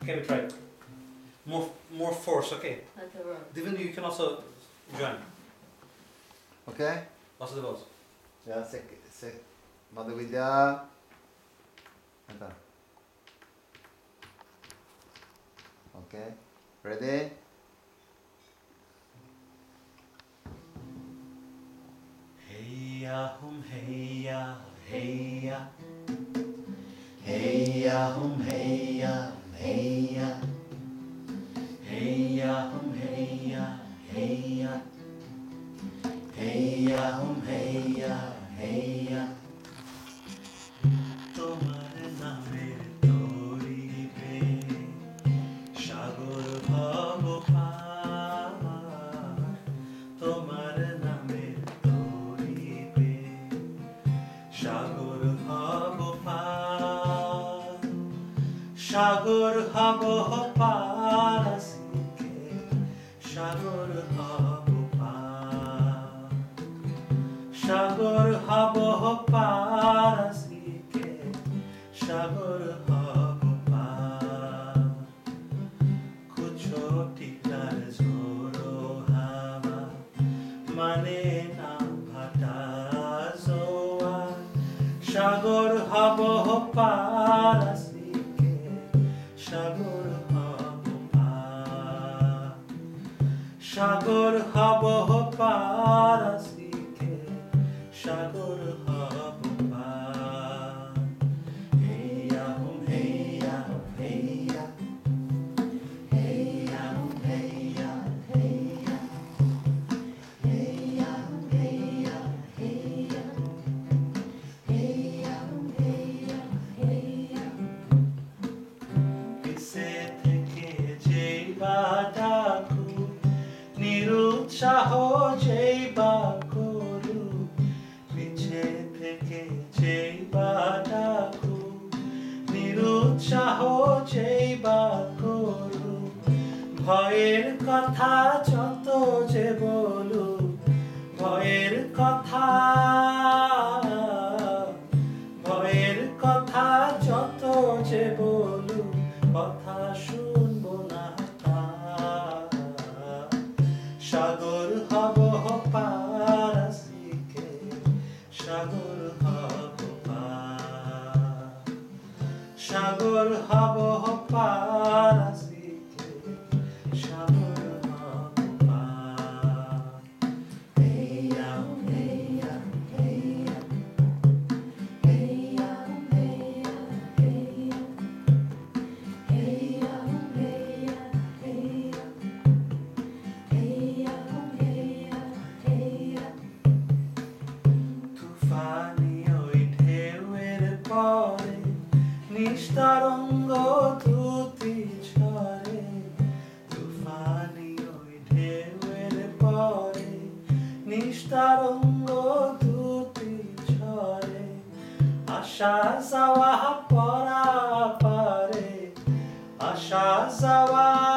Okay, we try. More force, okay? Divin, you can also join. Okay? What's the boss? Yeah, Madhvidya. Enter. Okay. Ready? Hey ya hum hey ya hey ya. Hey ya hum hey ya hey ya. Hey ya hum hey ya hey ya. Hey ya hum hey ya hey ya. তোমার নামের তরিবে সাগর ভব পার। তোমার নামের তরিবে সাগর ভব পার। সাগর হব পার আসিকে সাগর হব পার। সাগর হব পার আসিকে সাগর হব পার। কুছো টিকার ঝোড়ো হাওয়া মানে না ভাটা জোয়ার। সাগর হব পার আসিকে সাগর হব পার। সাগর হব পার আসিকে সাগর হব পার। হেয়া হুম হেয়া হেয়া। হেয়া হুম হেয়া হেয়া। হেয়া হুম হেয়া হেয়া। হেয়া হুম হেয়া হেয়া। পিছে থেকে যেই বা ডাকু নিরুৎসাহ যেই বা করু। পিছে থেকে যেই বা ডাকু নিরুৎসাহ যেই বা করু। ভয়ের কথা যত যে বলু ভয়ের কথা। ভয়ের কথা যত যে বলু কথা শুনবো না তার। সাগর হব পার আসিকে সাগর হব পার। সাগর হব পার আসিকে সাগর হব পার। হেয়া হেয়া হেয়া। হেয়া হেয়া হেয়া। হেয়া হেয়া হেয়া। হেয়া হেয়া হেয়া। তুফানি ওই ঢেউয়ের পরে নিস্তরঙ্গ তুতি ঝরে। তুফানি ওই ঢেউয়ের পরে নিস্তরঙ্গ তুতি ঝরে। আসা যাওয়া পরা পারে আসা যাওয়া